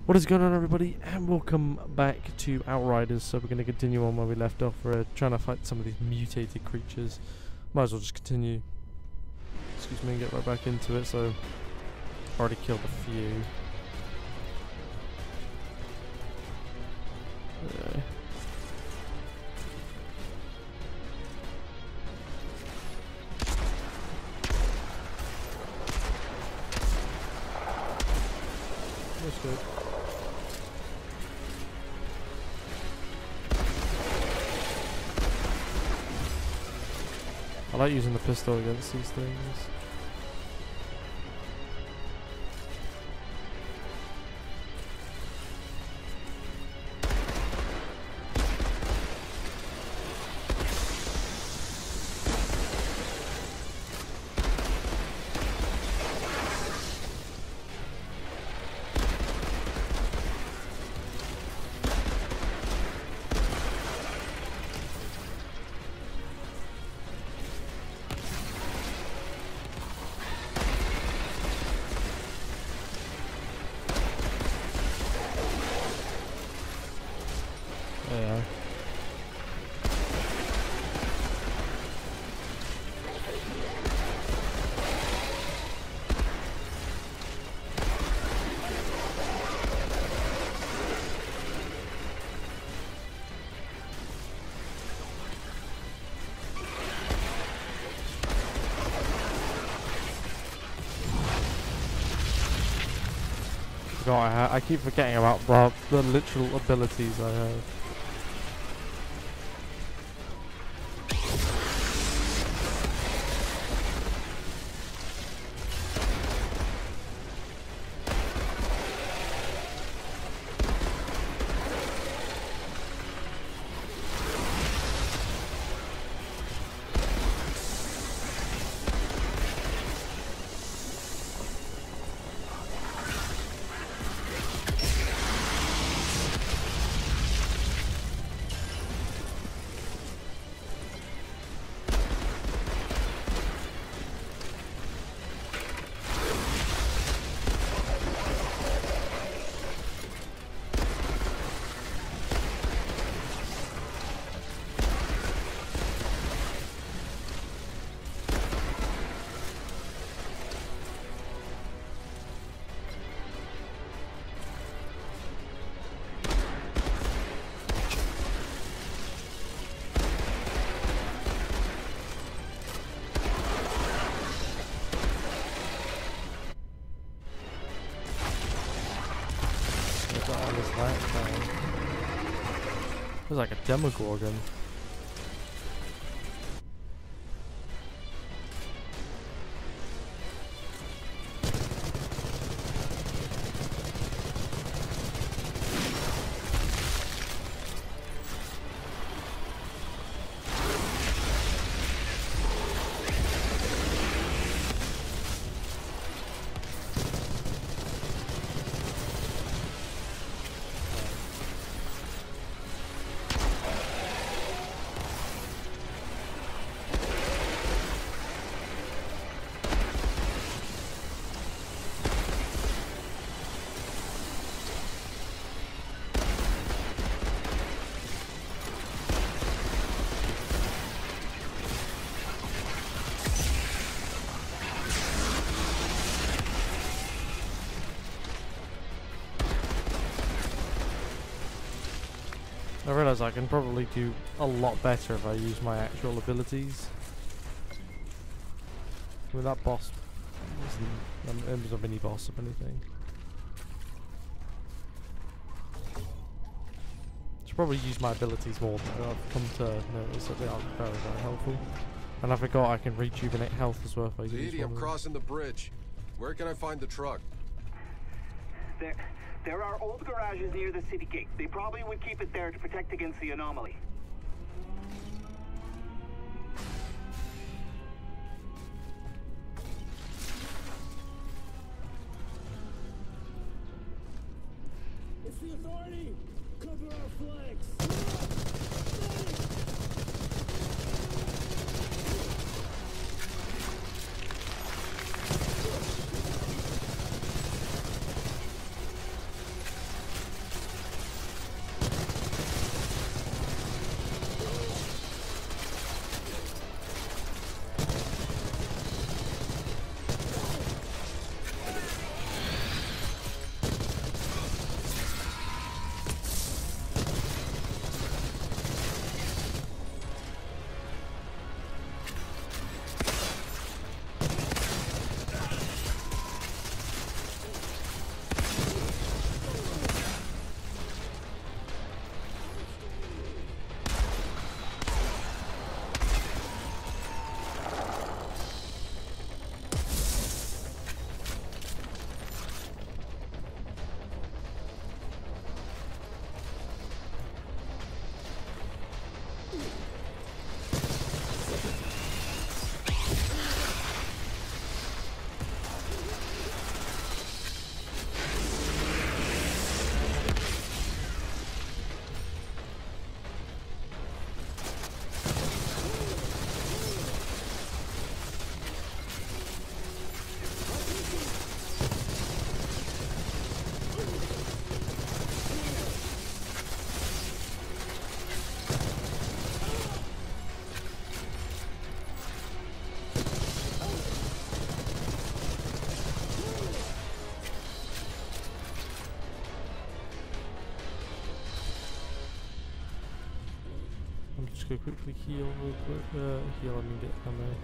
What is going on, everybody, and welcome back to Outriders. So we're going to continue on where we left off. We're trying to fight some of these mutated creatures. Might as well just continue. Excuse me, and get right back into it. So already killed a few. That's good. I like using the pistol against these things. Yeah. I keep forgetting about the literal abilities I have. It's like a Demogorgon. I realise I can probably do a lot better if I use my actual abilities. I mean, that boss was a mini boss, if anything. Should probably use my abilities more, but I've come to notice that they are very, very helpful. And I forgot I can rejuvenate health as well if I use Edie, one I'm crossing the bridge. Where can I find the truck? There are old garages near the city gate. They probably would keep it there to protect against the anomaly. It's the authority! Cover our flanks! just go quickly heal real quick. Heal, I mean get ammo.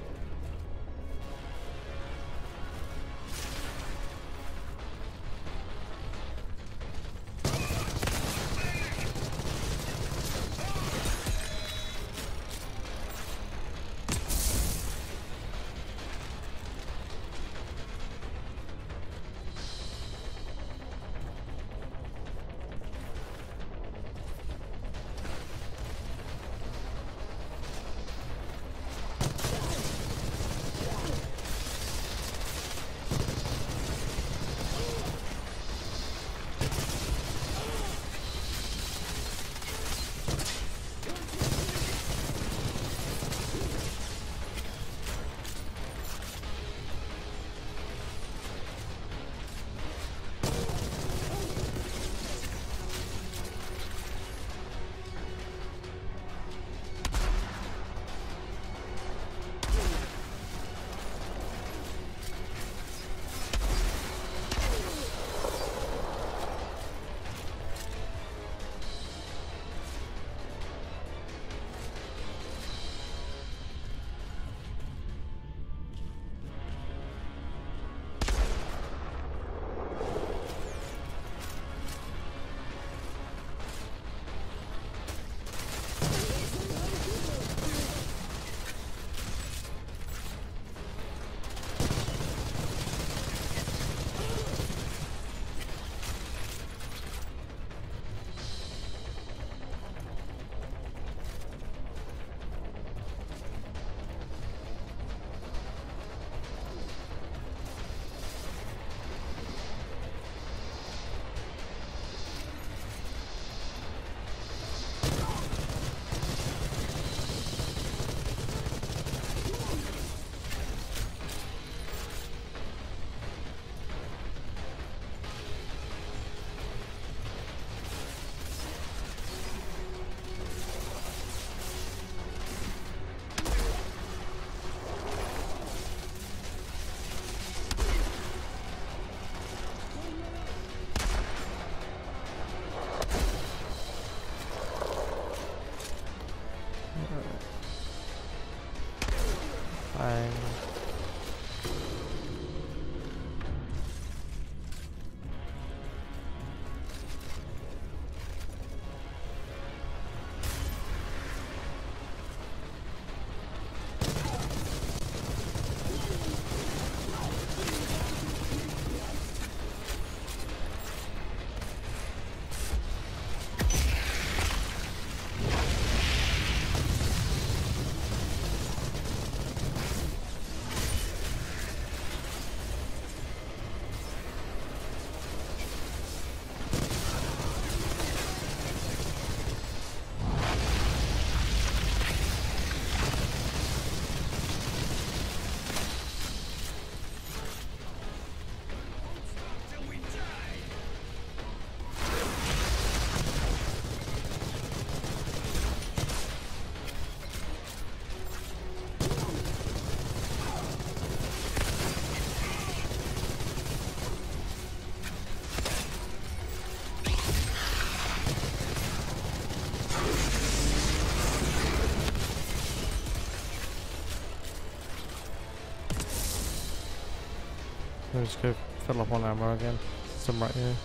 I'll just go fill up on ammo again. Some right here.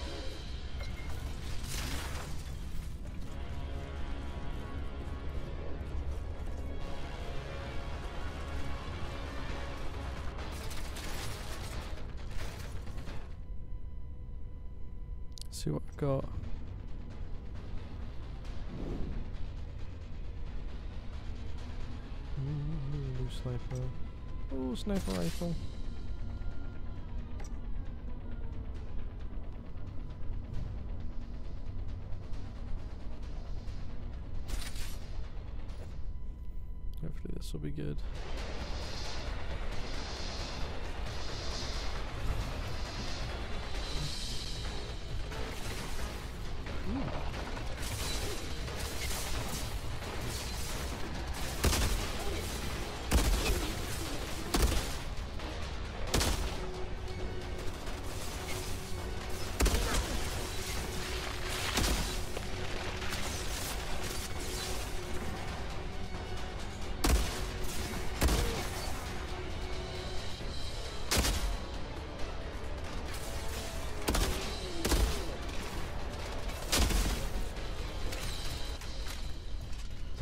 See what I've got. New sniper. Oh, sniper rifle. Hopefully this will be good.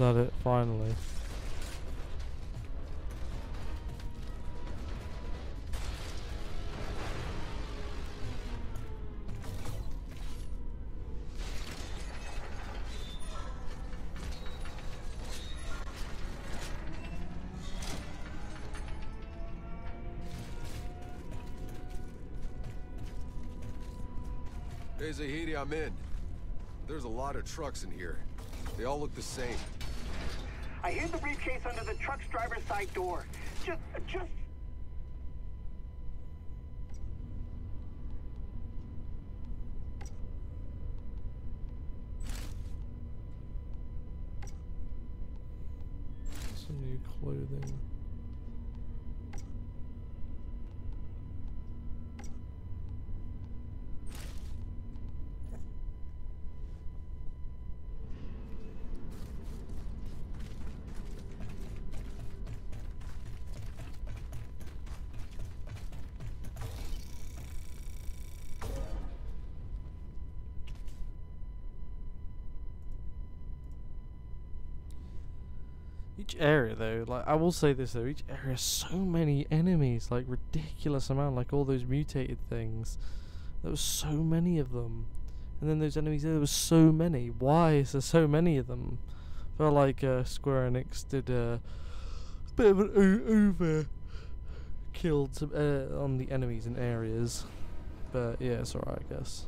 that it, finally? Hey, Zahidi, I'm in. There's a lot of trucks in here. They all look the same. I hid the briefcase under the truck's driver's side door. Just... Some new clothing. Each area though, like I will say this though, each area has so many enemies, like ridiculous amount, like all those mutated things. There was so many of them. And then those enemies, there was so many. Why is there so many of them? I felt like Square Enix did a bit of an overkill on the enemies and areas. But yeah, it's alright I guess.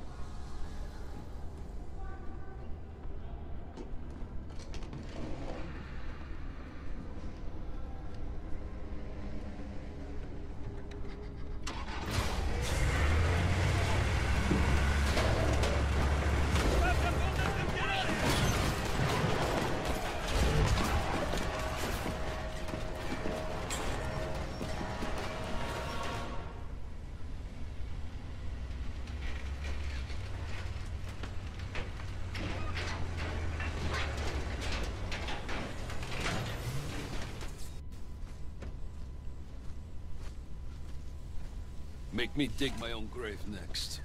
Make me dig my own grave next.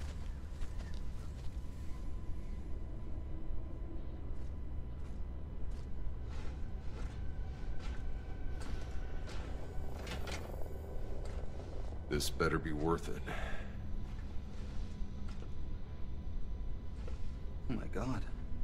This better be worth it. Oh my God.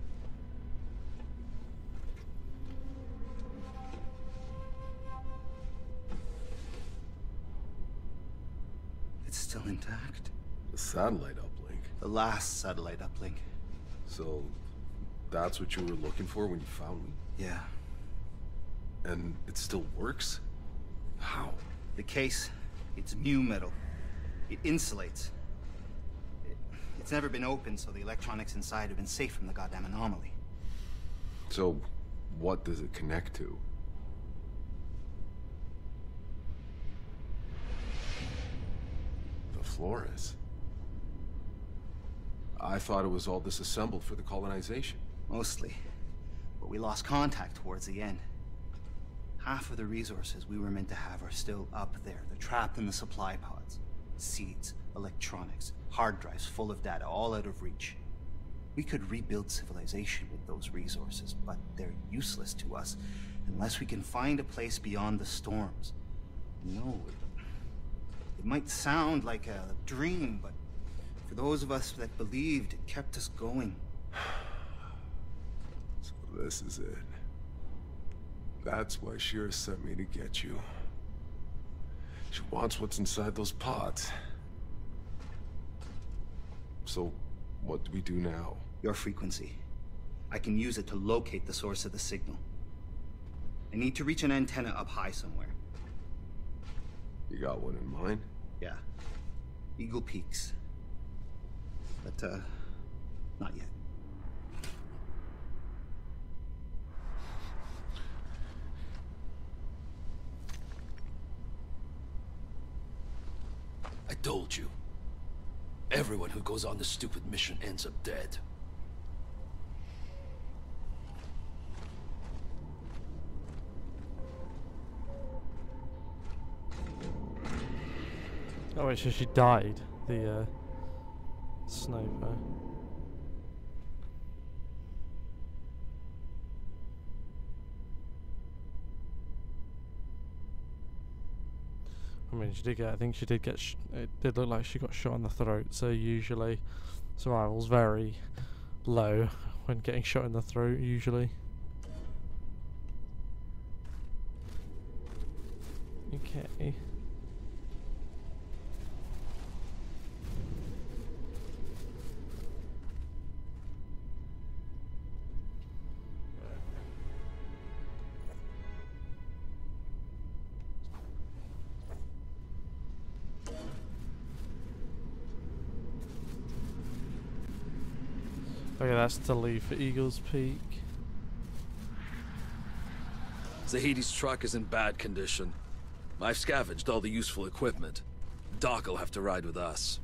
It's still intact. The satellite uplink. The last satellite uplink. So, that's what you were looking for when you found me? Yeah. And it still works? How? The case, it's mu metal. It insulates. It's never been opened, so the electronics inside have been safe from the goddamn anomaly. So, what does it connect to? The Flores. I thought it was all disassembled for the colonization. Mostly. But we lost contact towards the end. Half of the resources we were meant to have are still up there. They're trapped in the supply pods. Seeds, electronics, hard drives full of data, all out of reach. We could rebuild civilization with those resources, but they're useless to us unless we can find a place beyond the storms. No, it might sound like a dream, but for those of us that believed, it kept us going. So this is it. That's why Shira sent me to get you. She wants what's inside those pods. So, what do we do now? Your frequency. I can use it to locate the source of the signal. I need to reach an antenna up high somewhere. You got one in mind? Yeah. Eagle Peaks. But, not yet. I told you. Everyone who goes on this stupid mission ends up dead. Oh wait, so she died, the sniper. I mean, she did get. I think she did get. It did look like she got shot in the throat. So usually, survival's very low when getting shot in the throat. Usually. Okay. Okay, that's to leave for Eagles Peak. Zahidi's truck is in bad condition. I've scavenged all the useful equipment. Doc will have to ride with us.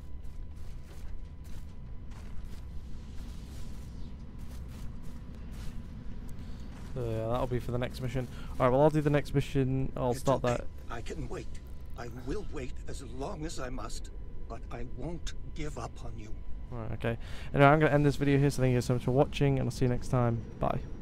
So yeah, that'll be for the next mission. Alright, well I'll do the next mission. I'll It's start okay. that. I can wait. I will wait as long as I must, but I won't give up on you. Alright, okay. Anyway, I'm going to end this video here, so thank you so much for watching, and I'll see you next time. Bye.